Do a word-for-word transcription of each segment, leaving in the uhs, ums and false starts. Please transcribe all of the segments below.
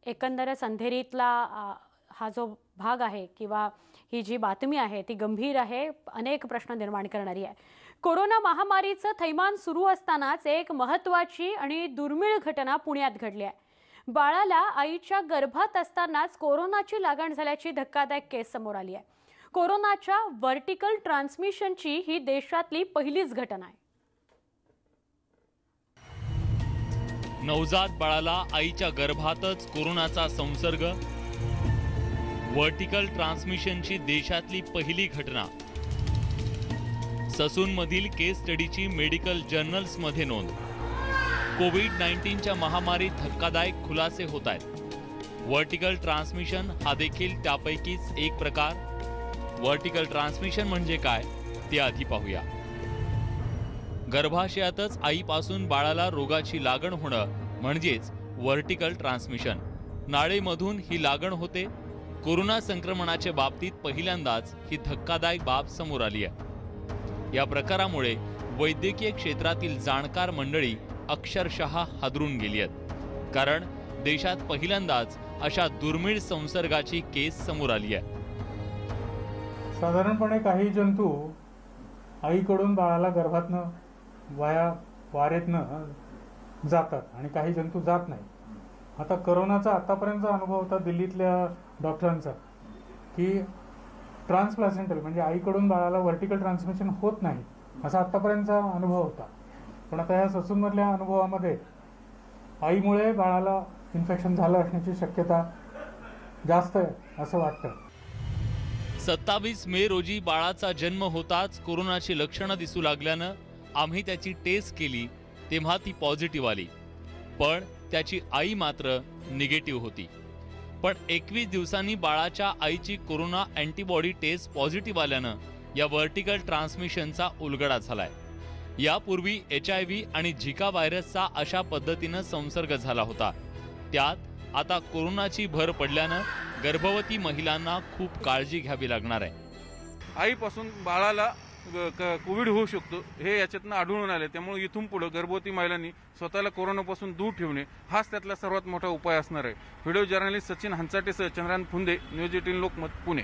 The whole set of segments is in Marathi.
एकंदरच अंधेरीतला अ, हा जो भाग आहे किंवा ही जी बातमी आहे ती गंभीर आहे, अनेक प्रश्न निर्माण करणारी आहे। कोरोना महामारीचं थैमान सुरू असतानाच एक महत्त्वाची आणि दुर्मिळ घटना पुण्यात घडली आहे। बाळाला आईच्या गर्भात असतानाच कोरोनाची लागण झाल्याची धक्कादायक केस समोर आली आहे। कोरोनाच्या व्हर्टिकल ट्रान्समिशनची ही देशातली पहिलीच घटना आहे। नवजात बाळाला आईच्या गर्भातच कोरोनाचा संसर्ग, व्हर्टिकल ट्रान्समिशनची देशातली पहिली घटना। ससूनमधील केस स्टडीची मेडिकल जर्नल्समध्ये नोंद। कोविड नाईन्टीनच्या महामारीत धक्कादायक खुलासे होत आहेत। व्हर्टिकल ट्रान्समिशन हा देखील त्यापैकीच एक प्रकार। व्हर्टिकल ट्रान्समिशन म्हणजे काय ते आधी पाहूया। गर्भाशयातच आईपासून बाळाला रोगाची लागण होणं म्हणजेच व्हर्टिकल ट्रान्समिशन। नाळेमधून ही लागण होते। कोरोना संक्रमणाच्या बाबतीत पहिल्यांदाच ही धक्कादायक बाब समोर आली आहे। या प्रकारामुळे वैद्यकीय क्षेत्रातील जाणकार मंडळी अक्षरशः हादरून गेली आहेत, कारण देशात पहिल्यांदाच अशा दुर्मिळ संसर्गाची केस समोर आली आहे। साधारणपणे काही जंतू आईकडून बाळाला गर्भातनं वाया वारेतनं जातात आणि काही जंतू जात नाही। आता कोरोनाचा आतापर्यंतचा अनुभव होता दिल्लीतल्या डॉक्टरांचा की ट्रान्सप्लासेंटल म्हणजे आईकडून बाळाला व्हर्टिकल ट्रान्समिशन होत नाही असा आतापर्यंतचा अनुभव होता। पण आता या ससूनमधल्या अनुभवामध्ये आईमुळे बाळाला इन्फेक्शन झालं असण्याची शक्यता जास्त आहे असं वाटतं। सत्तावीस मे रोजी बाळाचा जन्म होताच कोरोनाची लक्षणं दिसू लागल्यानं आम्ही त्याची टेस्ट केली तेव्हा ती पॉझिटिव्ह आली, पण त्याची आई मात्र निगेटिव्ह होती। पण एकवीस दिवसांनी बाळाच्या आईची कोरोना अँटीबॉडी टेस्ट पॉझिटिव्ह आल्यानं या व्हर्टिकल ट्रान्समिशनचा उलगडा झालाय। यापूर्वी एच आय व्ही आणि झिका व्हायरसचा अशा पद्धतीनं संसर्ग झाला होता। त्यात आता कोरोनाची भर पडल्यानं गर्भवती महिलांना खूप काळजी घ्यावी लागणार आहे। आईपासून बाळाला कोविड होऊ शकतो हे याच्यातनं आढळून आले, त्यामुळे इथून पुढे गर्भवती महिलांनी स्वतःला कोरोनापासून दूर ठेवणे हाच त्यातला सर्वात मोठा उपाय असणार आहे। व्हिडिओ जर्नलिस्ट सचिन हंचाटेसह चंद्रान फुंदे, न्यूज एटीन लोकमत, पुणे।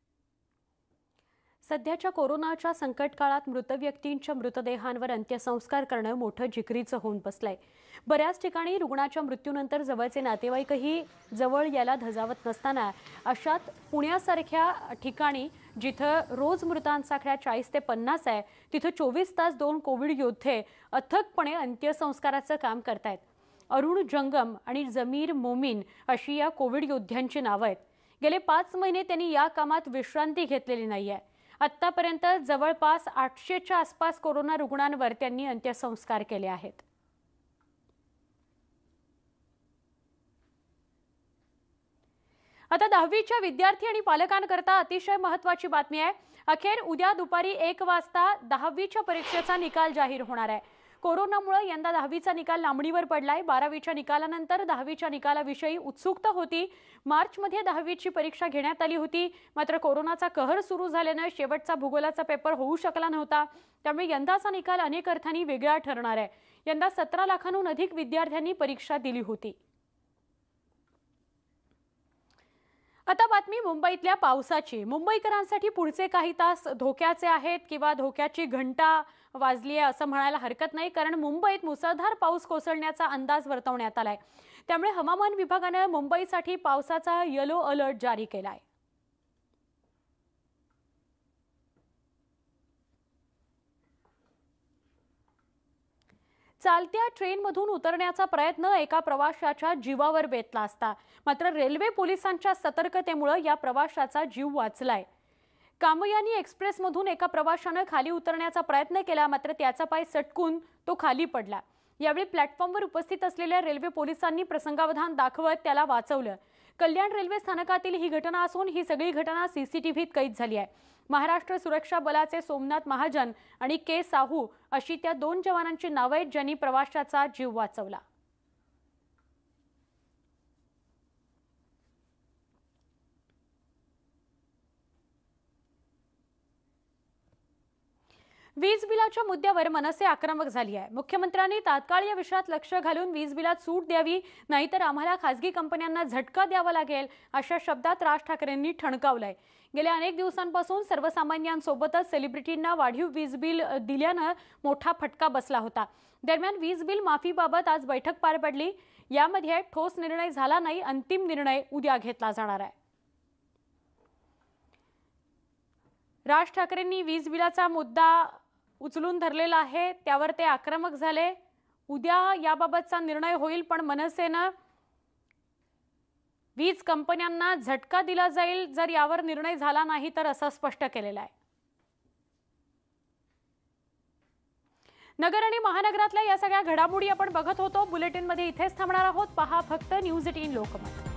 सध्याच्या कोरोनाच्या संकट काळात मृत व्यक्तींच्या मृतदेहांवर अंत्यसंस्कार करणं मोठं जिकरीचं होऊन बसलंय। बऱ्याच ठिकाणी रुग्णाच्या मृत्यूनंतर जवळचे नातेवाईकही जवळ यायला धजावत नसताना अशात पुण्यासारख्या ठिकाणी जिथं रोज मृतांचा आकडा चाळीस ते पन्नास आहे, तिथं चोवीस तास दोन कोविड योद्धे अथकपणे अंत्यसंस्काराचं काम करतायत। अरुण जंगम आणि जमीर मोमीन अशी या कोविड योद्ध्यांची नावं आहेत। गेले पाच महिने त्यांनी या कामात विश्रांती घेतलेली नाहीये। आतापर्यंत जवळपास आठशेच्या आसपास कोरोना रुग्णांवर त्यांनी अंत्यसंस्कार केले आहेत। आता दहावीच्या विद्यार्थी आणि पालकांकरता अतिशय महत्त्वाची बातमी आहे। अखेर उद्या दुपारी एक वाजता दहावीच्या परीक्षेचा निकाल जाहीर होणार आहे। कोरोनामुळे यंदा दहावीचा निकाल लांबणीवर पडलाय। बारावीच्या निकालानंतर दहावीच्या निकालाविषयी उत्सुकता होती। मार्चमध्ये दहावीची परीक्षा घेण्यात आली होती, मात्र कोरोनाचा कहर सुरू झाल्याने शेवटचा भूगोलाचा पेपर होऊ शकला नव्हता। त्यामुळे यंदाचा निकाल अनेक अर्थांनी वेगळा ठरणार आहे। यंदा सतरा लाखांहून अधिक विद्यार्थ्यांनी परीक्षा दिली होती। आता बातमी मुंबईतल्या पावसाची। मुंबईकरांसाठी पुढचे काही तास धोक्याचे आहेत किंवा धोक्याची घंटा वाजली आहे असं म्हणायला हरकत नाही, कारण मुंबईत मुसळधार पाऊस कोसळण्याचा अंदाज वर्तवण्यात आलाय। त्यामुळे हवामान विभागाने मुंबईसाठी पावसाचा येलो अलर्ट जारी केलाय। चालत्या ट्रेनमधून उतरण्याचा प्रयत्न एका प्रवाशाच्या जीवावर बेतला असता, मात्र रेल्वे पोलिसांच्या सतर्कतेमुळे या प्रवाशाचा जीव वाचलाय। कामयानी एक्सप्रेसमधून एका प्रवाशाने खाली उतरण्याचा प्रयत्न केला, मात्र त्याचा पाय सटकून तो खाली पडला। यावेळी प्लॅटफॉर्मवर उपस्थित असलेल्या रेल्वे पोलिसांनी प्रसंगावधान दाखवत त्याला वाचवलं। कल्याण रेल्वे स्थानकातील ही घटना असून ही सगळी घटना सीसीटीव्हीत कैद झाली आहे। महाराष्ट्र सुरक्षा बलाचे सोमनाथ महाजन आणि के साहू अशी त्या दोन जवानांची नावे आहेत ज्यांनी प्रवाशाचा जीव वाचवला। वीज बिलाच्या मुद्द्यावर मनसे आक्रमक झाली आहे। मुख्यमंत्र्यांनी तात्काळ या विषयात लक्ष घालून वीज बिलात सूट द्यावी, नाहीतर आम्हाला खासगी कंपन्यांना झटका द्यावा लागेल, अशा शब्दात राज ठाकरेंनी ठणकावलंय। गेल्या अनेक दिवसांपासून सर्वसामान्यांसोबतच सेलिब्रिटींना वाढीव वीज बिल दिल्यानं मोठा फटका बसला होता। दरम्यान वीज बिल माफीबाबत आज बैठक पार पडली। यामध्ये ठोस निर्णय झाला नाही, अंतिम निर्णय उद्या घेतला जाणार आहे। राज ठाकरेंनी वीज बिलाचा मुद्दा उचलून धरलेला आहे, त्यावर ते आक्रमक झाले। उद्या याबाबतचा निर्णय होईल, पण मनसेनं वीज कंपन्यांना झटका दिला जाईल जर यावर निर्णय झाला नाही तर, असं स्पष्ट केलेलं आहे। नगर आणि महानगरातल्या या सगळ्या घडामोडी आपण बघत होतो। बुलेटिनमध्ये इथेच थांबणार आहोत। पहा फक्त न्यूज एटीन लोकमत।